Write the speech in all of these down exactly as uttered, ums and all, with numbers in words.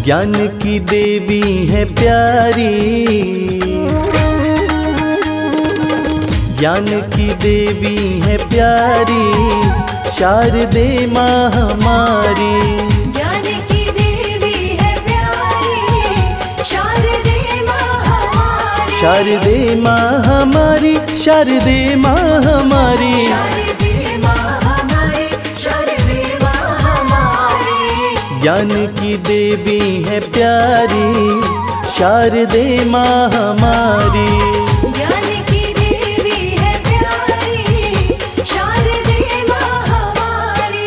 ज्ञान की देवी है प्यारी, ज्ञान की देवी है प्यारी, शारदे माँ हमारी। ज्ञान की देवी है प्यारी, शारदे माँ हमारी। शारदे माँ हमारी, शारदे माँ हमारी। शारदे माँ हमारी, शारदे माँ हमारी। ज्ञान की देवी है प्यारी, शारदे माँ हमारी। ज्ञान की देवी है प्यारी, शारदे माँ हमारी।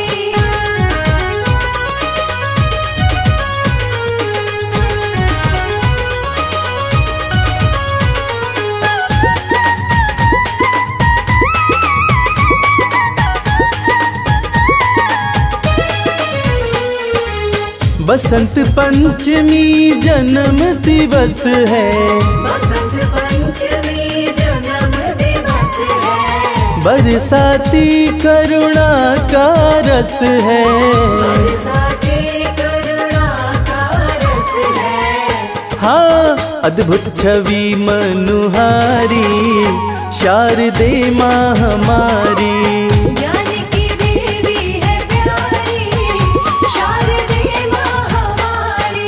बसंत पंचमी जन्म दिवस है, बसंत पंचमी जन्म दिवस है। बरसाती करुणा का रस है, बरसाती करुणा का रस है। हाँ अद्भुत छवि मनुहारी, शारदे माँ हमारी। ज्ञान की देवी है प्यारी, शारदे माँ हमारी।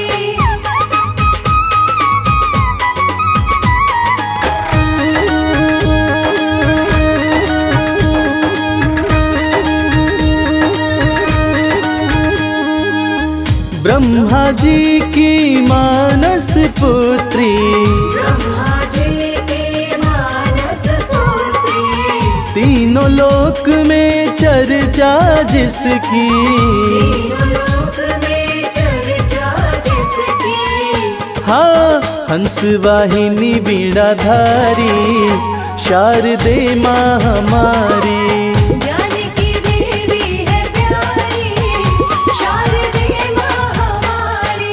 ब्रह्मा जी की मानस पुत्री, ब्रह्मा जी की मानस पुत्री। तीनों लोक में चर्चा जिसकी, तीनों लोक में चर्चा जिसकी। हाँ हंस वाहिनी बीड़ाधारी, शारदे माँ हमारी। ज्ञान की देवी है प्यारी, शारदे माँ हमारी।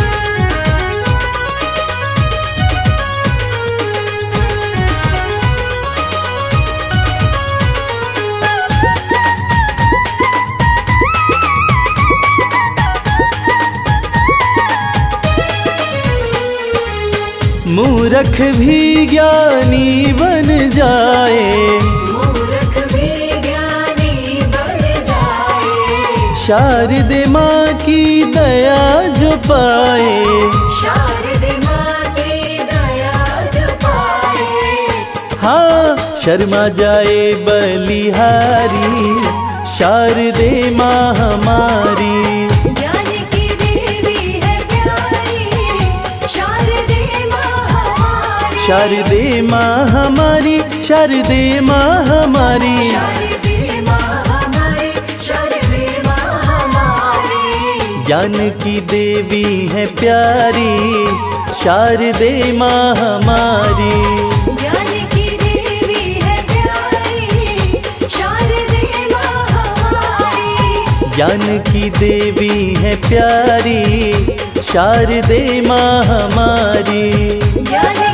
मूर्ख भी ज्ञानी बन जाए, मूर्ख भी ज्ञानी बन जाए। शारदे माँ की दया जो पाए। शारदे माँ की दया जो पाए। हाँ शर्मा जाए बलिहारी, शारदे माँ हमारी। ज्ञान की देवी है प्यारी, शारदे माँ हमारी। शारदे माँ हमारी, शारदे माँ हमारी। शारदे माँ हमारी, शारदे माँ हमारी। ज्ञान की देवी है प्यारी, शारदे माँ हमारी। ज्ञान की देवी है प्यारी, शारदे माँ हमारी। ज्ञान की देवी है प्यारी, शारदे माँ हमारी। ज्ञान